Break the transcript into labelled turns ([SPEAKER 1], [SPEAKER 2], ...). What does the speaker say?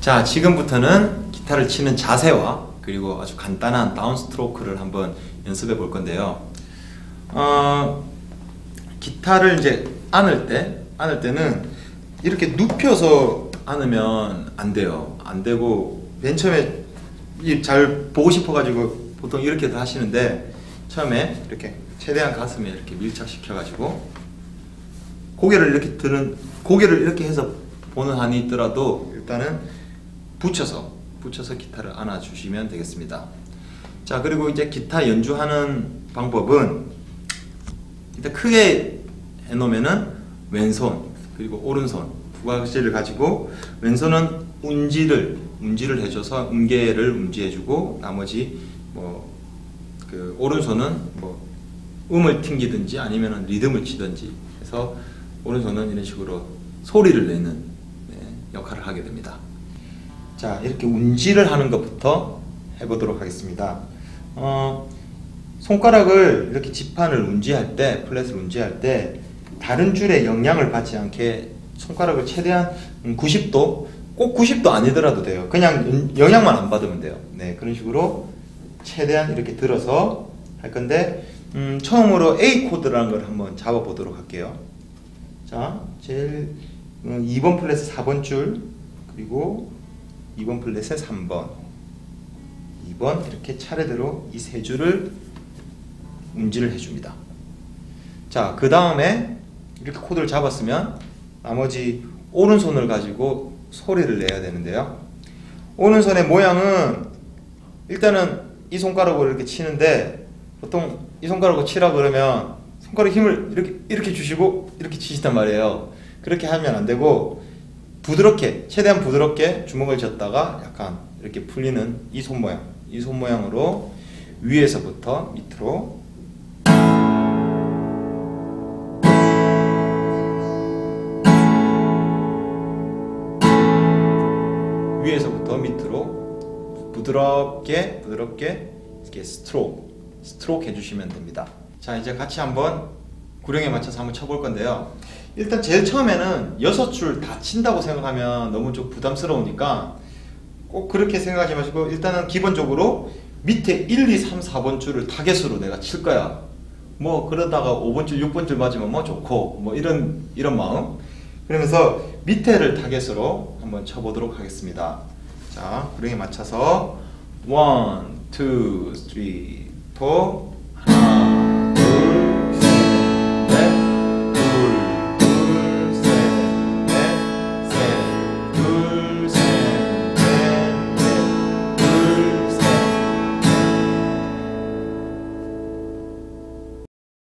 [SPEAKER 1] 자, 지금부터는 기타를 치는 자세와 그리고 아주 간단한 다운 스트로크를 한번 연습해 볼 건데요. 기타를 이제 안을 때는 이렇게 눕혀서 안으면 안 돼요. 안 되고, 맨 처음에 잘 보고 싶어 가지고 보통 이렇게도 하시는데, 처음에 이렇게 최대한 가슴에 이렇게 밀착시켜 가지고 고개를 이렇게 해서 보는 한이 있더라도 일단은 붙여서 기타를 안아 주시면 되겠습니다. 자, 그리고 이제 기타 연주하는 방법은 일단 크게 해놓으면은 왼손 그리고 오른손 두 가지를 가지고, 왼손은 운지를 해줘서 음계를 음지해주고, 나머지 그 오른손은 음을 튕기든지 아니면은 리듬을 치든지 해서 오른손은 이런 식으로 소리를 내는 역할을 하게 됩니다. 자, 이렇게 운지를 하는 것부터 해보도록 하겠습니다. 손가락을 이렇게 지판을 운지할 때, 플랫을 운지할 때 다른 줄에 영향을 받지 않게 손가락을 최대한 90도, 꼭 90도 아니더라도 돼요. 그냥 영향만 안 받으면 돼요. 네, 그런 식으로 최대한 이렇게 들어서 할 건데, 처음으로 A 코드라는 걸 한번 잡아 보도록 할게요. 자, 제일 2번 플랫의 4번 줄, 그리고 2번 플랫의 3번, 2번, 이렇게 차례대로 이 세 줄을 운지를 해줍니다. 자, 그 다음에 이렇게 코드를 잡았으면 나머지 오른손을 가지고 소리를 내야 되는데요. 오른손의 모양은 일단은 이 손가락으로 이렇게 치는데, 보통 이 손가락으로 치라 그러면 손가락 힘을 이렇게 주시고 이렇게 치시단 말이에요. 그렇게 하면 안 되고, 부드럽게, 최대한 부드럽게 주먹을 쥐었다가 약간 이렇게 풀리는 이 손모양으로 위에서부터 밑으로, 위에서부터 밑으로 부드럽게 이렇게 스트로크 해주시면 됩니다. 자, 이제 같이 한번 구령에 맞춰서 한번 쳐볼 건데요. 일단 제일 처음에는 6줄 다 친다고 생각하면 너무 좀 부담스러우니까 꼭 그렇게 생각하지 마시고, 일단은 기본적으로 밑에 1, 2, 3, 4번 줄을 타겟으로 내가 칠 거야. 그러다가 5번 줄, 6번 줄 맞으면 좋고, 이런 마음. 그러면서 밑에를 타겟으로 한번 쳐보도록 하겠습니다. 자, 구령에 맞춰서 1, 2, 3, 4, 하나,